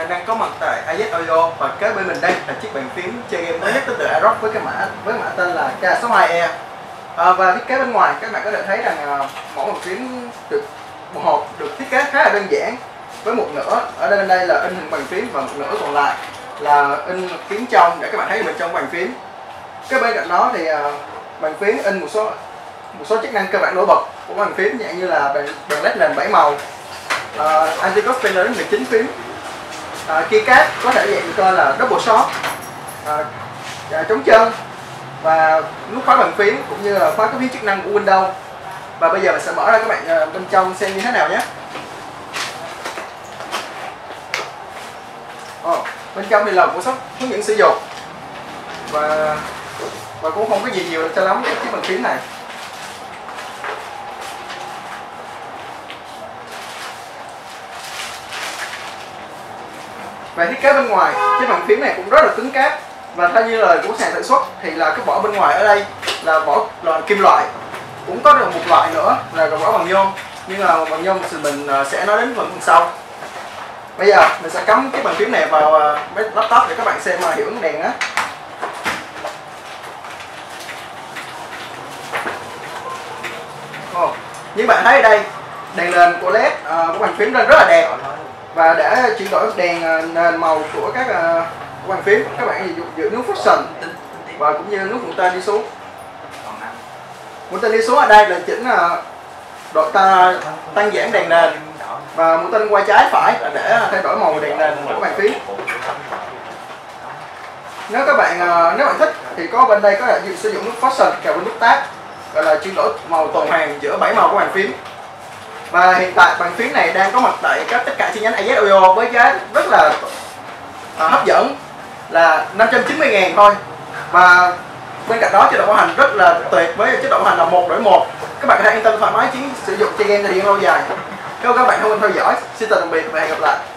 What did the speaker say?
bạn đang có mặt tại AZ Audio và kế bên mình đây là chiếc bàn phím chơi game mới nhất tới từ Arox với mã tên là K62E. Và thiết kế bên ngoài các bạn có thể thấy rằng mẫu bàn phím được một hộp được thiết kế khá là đơn giản, với một nửa ở đây là in hình bàn phím và một nửa còn lại là in phím trong để các bạn thấy bên trong bàn phím. Cái bên cạnh đó thì bàn phím in một số chức năng cơ bản nổi bật của bàn phím, dạng như là đèn led nền 7 màu, anti-cross panel đến 19 phím, keycap có thể dạng tên là double shot, chống chân và nút khóa bàn phím cũng như là khóa các phím chức năng của Windows. Và bây giờ mình sẽ mở ra các bạn bên trong xem như thế nào nhé. Bên trong thì là một số hướng dẫn sử dụng và cũng không có gì nhiều cho lắm cái chiếc bàn phím này. Về thiết kế bên ngoài, chiếc bàn phím này cũng rất là cứng cáp, và theo như lời của sàn sản xuất thì là cái vỏ bên ngoài ở đây là vỏ loại kim loại, cũng có được một loại nữa là vỏ bằng nhôm, nhưng mà bằng nhôm thì mình sẽ nói đến phần sau. Bây giờ mình sẽ cắm cái bàn phím này vào máy laptop để các bạn xem hiệu ứng đèn á. Như bạn thấy ở đây, đèn nền của LED của bàn phím lên rất là đẹp, và để chuyển đổi đèn nền màu của các bàn phím các bạn giữ nút function và cũng như nút mũi tên đi xuống. Mũi tên đi xuống ở đây là chỉnh độ tăng giảm đèn nền, và mũi tên qua trái phải là để thay đổi màu đèn nền của bàn phím. Nếu bạn thích thì có bên đây có thể sử dụng nút function kèm với nút tab, gọi là chuyển đổi màu tuần hoàn giữa 7 màu của bàn phím. Và hiện tại bàn phím này đang có mặt tại tất cả chi nhánh AZ Audio với giá rất là hấp dẫn là 590.000 thôi. Và bên cạnh đó chế độ bảo hành rất là tuyệt với chế độ bảo hành là 1/1. Các bạn có thể yên tâm thoải mái sử dụng chơi game thời gian lâu dài. Cảm ơn các bạn không quên theo dõi. Xin chào tạm biệt và hẹn gặp lại.